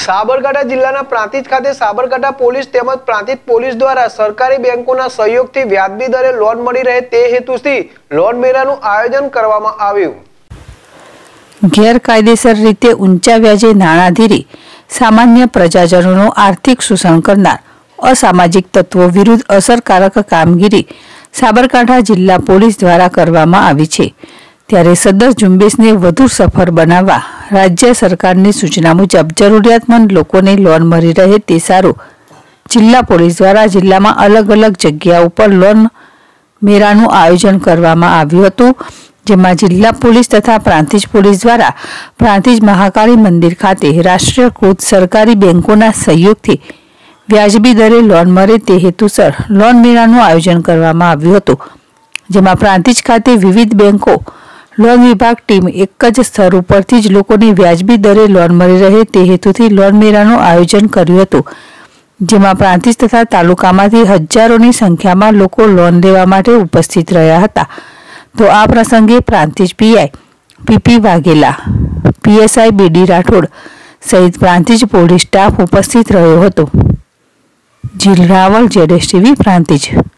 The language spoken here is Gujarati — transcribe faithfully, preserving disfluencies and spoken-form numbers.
સાબરકાંઠા જિલ્લાના પ્રાંતિજ ખાતે સાબરકાંઠા પોલીસ તેમજ પ્રાંતિજ પોલીસ દ્વારા સરકારી બેંકોના સહયોગથી વ્યાજબી દરે લોન મળી રહે તે હેતુથી લોન મેળાનું આયોજન કરવામાં આવ્યું। ગેરકાયદેસર રીતે ઊંચા વ્યાજે નાણાંધીરી સામાન્ય પ્રજાજનોનું આર્થિક શોષણ કરનાર અસામાજિક તત્વો વિરુદ્ધ અસરકારક કામગીરી સાબરકાંઠા જિલ્લા પોલીસ દ્વારા કરવામાં આવી છે। ત્યારે સદર ઝુંબેશને વધુ સફળ બનાવવા રાજ્ય સરકારની સૂચના મુજબ જરૂરિયાતમંદ લોકોને લોન મળી રહે તે સારું જિલ્લા પોલીસ દ્વારા જિલ્લામાં અલગ અલગ જગ્યાઓ પર લોન મેળાનું આયોજન કરવામાં આવ્યું હતું, જેમાં જિલ્લા પોલીસ તથા પ્રાંતિજ પોલીસ દ્વારા પ્રાંતિજ મહાકાળી મંદિર ખાતે રાષ્ટ્રીયકૃત સરકારી બેંકોના સહયોગથી વ્યાજબી દરે લોન મળે તે હેતુસર લોન મેળાનું આયોજન કરવામાં આવ્યું હતું, જેમાં પ્રાંતિજ ખાતે વિવિધ બેંકો લોન વિભાગ ટીમ એક જ સ્થળ ઉપરથી જ લોકોને વ્યાજબી દરે લોન મળી રહે તે હેતુથી લોન મેળાનું આયોજન કર્યું હતું, જેમાં પ્રાંતિજ તથા તાલુકામાંથી હજારોની સંખ્યામાં લોકો લોન લેવા માટે ઉપસ્થિત રહ્યા હતા। તો આ પ્રસંગે Prantij PI PP Vaghela, PSI BD Rathod સહિત પ્રાંતિજ પોલીસ સ્ટાફ ઉપસ્થિત રહ્યો હતો। જીલ રાવલ, જેડેશ ટીવી, પ્રાંતિજ।